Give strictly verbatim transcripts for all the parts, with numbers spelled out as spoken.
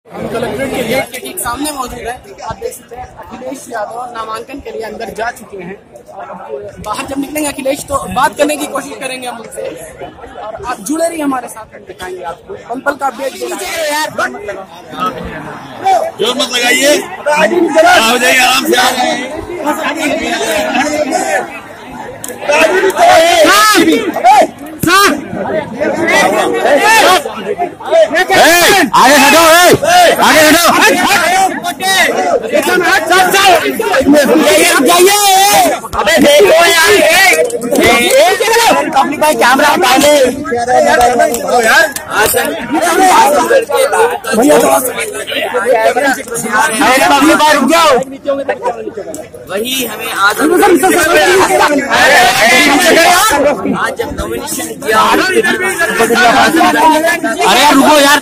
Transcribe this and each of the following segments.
हम कलेक्ट्रेट के गेट के ठीक सामने मौजूद है। आप देख सकते हैं अखिलेश यादव नामांकन के लिए अंदर जा चुके हैं और बाहर जब निकलेंगे अखिलेश तो बात करने की कोशिश करेंगे हम उनसे और आप जुड़े रहिए हमारे साथ, हम दिखाएंगे आपको पल पल का अपडेट। यार जोर मत लगाइए, हो जाइए आराम से। आ आगे हटो, आगे हटो, जाइए। अबे देखो यार, पब्लिक भाई कैमरा पहले यार पब्लिक भाई रुक जाओ। वही हमें आज आज जब नॉमिनेशन किया, अरे रुको यार,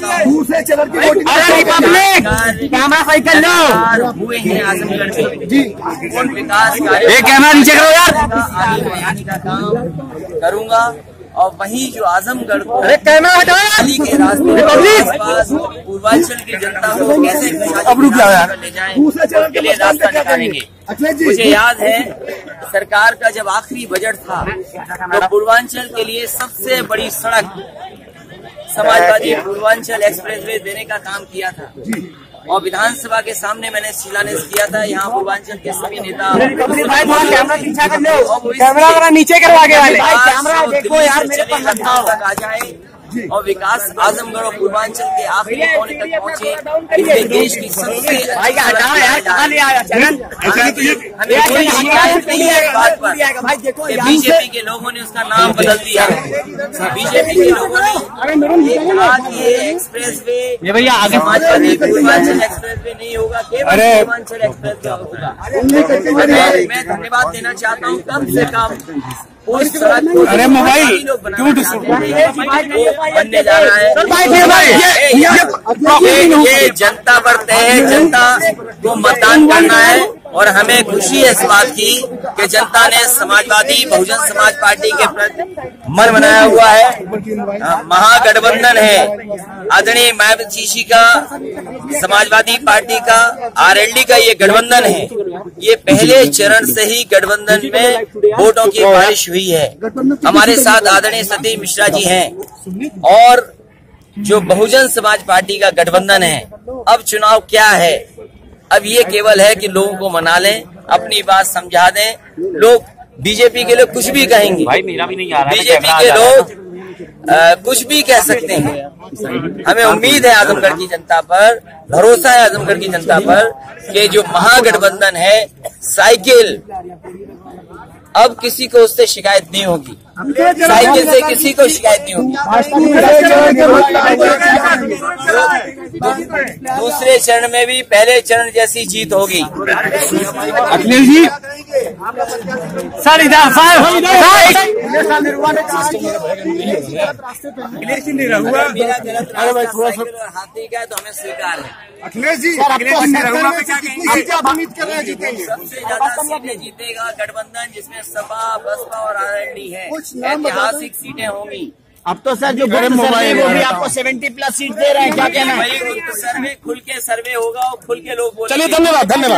कैमरा सही कर लो। हुए हैं आजमगढ़ में जी विकास कार्य, कैमरा नीचे करो यार, आगे बढ़ाने का काम करूंगा। और वही जो आजमगढ़ को कैमरा हटाओ के रास्ते पास पूर्वांचल की जनता को कैसे अब रुक जाओ यार, ले जाएं, उसके लिए रास्ता निकालेंगे। मुझे याद है सरकार का जब आखिरी बजट था तो पूर्वांचल के लिए सबसे बड़ी सड़क समाजवादी पूर्वांचल एक्सप्रेसवे देने का काम किया था और विधानसभा के सामने मैंने शिलान्यास किया था। यहाँ पूर्वांचल के सभी नेता कैमरा नीचे करो, आगे वाले कैमरा देखो यार, मेरे पास तक आ जाए और विकास आजमगढ़ और पूर्वांचल के आखिरी कोने तक पहुँचे। इसमें देश की सबसे बीजेपी के लोगों ने उसका नाम बदल दिया। बीजेपी के लोगों ने ये एक्सप्रेस वे भैया आगे समाजवादी पूर्वांचल एक्सप्रेस वे नहीं होगा, केवल पूर्वांचल एक्सप्रेस वे होगा। मैं धन्यवाद देना चाहता हूँ कम से कम उस सड़क को। अरे मोबाइल क्यों बनने जा रहा है। ये, ये जनता पर तय है, जनता को मतदान करना है और हमें खुशी है इस बात की कि जनता ने समाजवादी बहुजन समाज पार्टी के प्रति मन बनाया हुआ है। महागठबंधन है आदरणीय मायावती का, समाजवादी पार्टी का, आरएलडी का ये गठबंधन है। ये पहले चरण से ही गठबंधन में वोटों की बारिश हुई है। हमारे साथ आदरणीय सतीश मिश्रा जी हैं और जो बहुजन समाज पार्टी का गठबंधन है। अब चुनाव क्या है, अब ये केवल है कि लोगों को मना लें, अपनी बात समझा दें। लोग बीजेपी के लोग कुछ भी कहेंगे, भाई मेरा भी नहीं आ रहा है, बीजेपी के लोग आ, कुछ भी कह सकते हैं। हमें उम्मीद है आजमगढ़ की जनता पर, भरोसा है आजमगढ़ की जनता पर कि जो महागठबंधन है साइकिल, अब किसी को उससे शिकायत नहीं होगी, साइकिल से किसी को शिकायत नहीं होगी। दूसरे चरण में भी पहले चरण जैसी जीत होगी। अखिलेश जी सर इधर मेरा गलत हाथी का है तो हमें स्वीकार है। अखिलेश जी उम्मीद कर रहे हैं जीतेंगे, सबसे ज्यादा सीटें जीतेगा गठबंधन जिसमें सपा बसपा और आरएलडी है। ऐतिहासिक सीटें होंगी। अब तो सर जो मोबाइल वो भी आपको सेवेंटी प्लस सीट दे रहे हैं, क्या कहना है? भाई सर्वे खुल के सर्वे होगा और खुल के लोग बोलेंगे। चलिए धन्यवाद धन्यवाद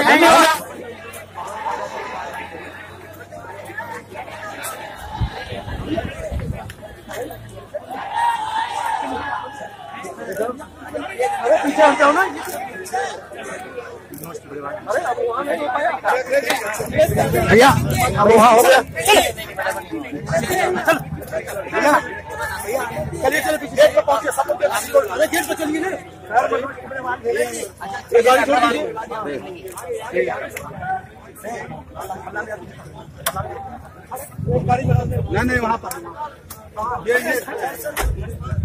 भैया अब वहाँ हो गया। चलिए चलिए पीछे गेट पे पहुंचे सब लोग। अरे गेट पे चलिए ना, नहीं नहीं वहाँ पर